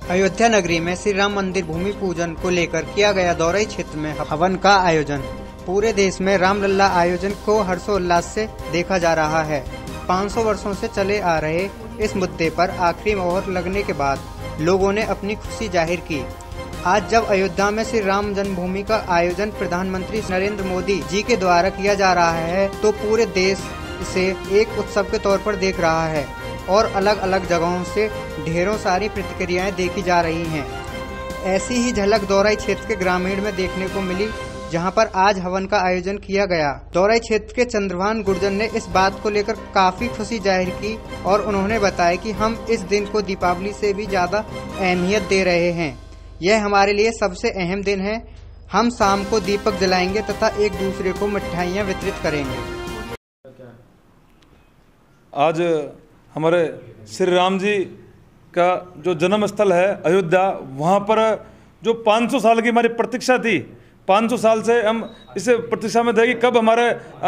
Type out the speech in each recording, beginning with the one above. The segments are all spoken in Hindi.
अयोध्या नगरी में श्री राम मंदिर भूमि पूजन को लेकर किया गया दौराई क्षेत्र में हवन का आयोजन। पूरे देश में रामलला आयोजन को हर्षोल्लास से देखा जा रहा है। 500 वर्षों से चले आ रहे इस मुद्दे पर आखिरी मोहर लगने के बाद लोगों ने अपनी खुशी जाहिर की। आज जब अयोध्या में श्री राम जन्मभूमि का आयोजन प्रधानमंत्री नरेंद्र मोदी जी के द्वारा किया जा रहा है, तो पूरे देश इसे एक उत्सव के तौर पर देख रहा है और अलग अलग जगहों से ढेरों सारी प्रतिक्रियाएं देखी जा रही हैं। ऐसी ही झलक दौराई क्षेत्र के ग्रामीण में देखने को मिली, जहां पर आज हवन का आयोजन किया गया। दौराई क्षेत्र के चंद्रभान गुर्जर ने इस बात को लेकर काफी खुशी जाहिर की और उन्होंने बताया कि हम इस दिन को दीपावली से भी ज्यादा अहमियत दे रहे हैं। यह हमारे लिए सबसे अहम दिन है। हम शाम को दीपक जलाएंगे तथा एक दूसरे को मिठाइयाँ वितरित करेंगे। आज हमारे श्री राम जी का जो जन्म स्थल है अयोध्या, वहाँ पर जो 500 साल की हमारी प्रतीक्षा थी, 500 साल से हम इस प्रतीक्षा में थे कि कब हमारे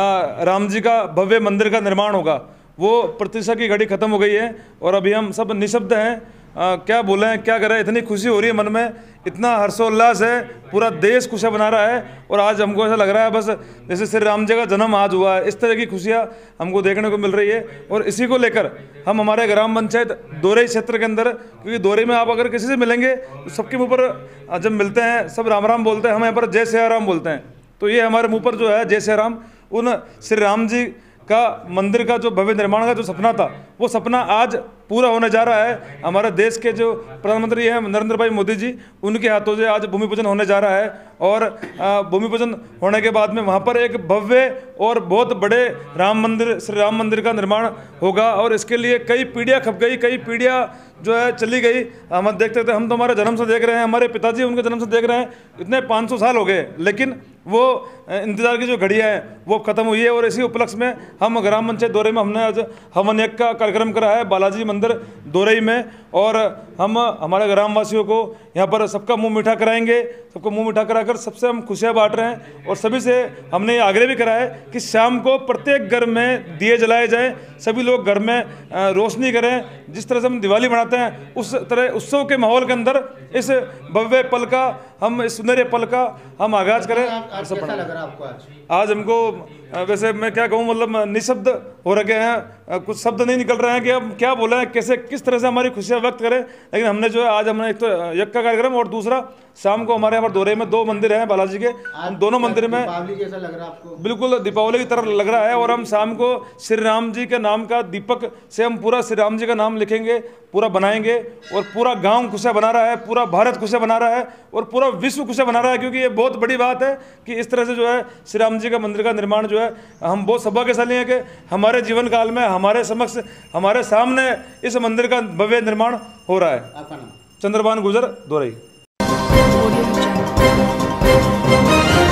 राम जी का भव्य मंदिर का निर्माण होगा। वो प्रतीक्षा की घड़ी खत्म हो गई है और अभी हम सब निशब्द हैं। क्या बोलें, क्या करें। इतनी खुशी हो रही है मन में, इतना हर्षोल्लास है, पूरा देश खुशियाँ बना रहा है। और आज हमको ऐसा लग रहा है बस जैसे श्री राम जी का जन्म आज हुआ है। इस तरह की खुशियाँ हमको देखने को मिल रही है। और इसी को लेकर हम हमारे ग्राम पंचायत दौराई क्षेत्र के अंदर, क्योंकि दौराई में आप अगर किसी से मिलेंगे तो सबके मुँह पर जब मिलते हैं सब राम राम बोलते हैं, हम यहाँ पर जय सिया राम बोलते हैं। तो ये हमारे मुँह पर जो है जय सिया राम, उन श्री राम जी का मंदिर का जो भव्य निर्माण का जो सपना था, वो सपना आज पूरा होने जा रहा है। हमारे देश के जो प्रधानमंत्री हैं नरेंद्र भाई मोदी जी, उनके हाथों से आज भूमि पूजन होने जा रहा है। और भूमि पूजन होने के बाद में वहाँ पर एक भव्य और बहुत बड़े राम मंदिर, श्री राम मंदिर का निर्माण होगा। और इसके लिए कई पीढ़ियाँ खप गई, कई पीढ़ियाँ जो है चली गई। हम देखते थे, हम तो हमारे जन्म से देख रहे हैं, हमारे पिताजी उनके जन्म से देख रहे हैं, इतने 500 साल हो गए, लेकिन वो इंतजार की जो घड़ियाँ हैं वो खत्म हुई है। और इसी उपलक्ष्य में हम ग्राम पंचायत दौरे में हमने आज हवन यज्ञ का कार्यक्रम करा है बालाजी मंदिर दौराई में। और हम हमारे ग्रामवासियों को यहाँ पर सबका मुंह मीठा कराएंगे, सबको मुंह मीठा कराकर सबसे हम खुशियाँ बांट रहे हैं। और सभी से हमने ये आग्रह भी करा है कि शाम को प्रत्येक घर में दिए जलाए जाएं, सभी लोग घर में रोशनी करें। जिस तरह से हम दिवाली मनाते हैं उस तरह उत्सव के माहौल के अंदर इस भव्य पल का, हम इस सुनहरे पल का हम आगाज करें। कैसा लग रहा है आपको आज हमको वैसे मैं क्या कहूँ, मतलब निशब्द हो रखे हैं, कुछ शब्द नहीं निकल रहे हैं कि हम क्या बोले हैं, कैसे किस तरह से हमारी खुशियाँ व्यक्त करें। लेकिन हमने जो है आज हमने एक तो यज्ञ का कार्यक्रम और दूसरा शाम को हमारे यहाँ पर दौरे में 2 मंदिर हैं बालाजी के, दोनों मंदिर में दीपावली जैसा लग रहा है आपको? बिल्कुल दीपावली की तरह लग रहा है। और हम शाम को श्री राम जी के नाम का दीपक से हम पूरा श्री राम जी का नाम लिखेंगे, पूरा बनाएंगे। और पूरा गाँव खुशियाँ बना रहा है, पूरा भारत खुशियाँ बना रहा है और पूरा विश्व खुशियाँ बना रहा है। क्योंकि ये बहुत बड़ी बात है कि इस तरह से जो है श्री राम जी का मंदिर का निर्माण जो है, हम बहुत सौभाग्यशाली हैं कि हमारे जीवन काल में हमारे समक्ष, हमारे सामने इस मंदिर का भव्य निर्माण हो रहा है। आपका नाम? चंद्रभान गुर्जर, दौराई।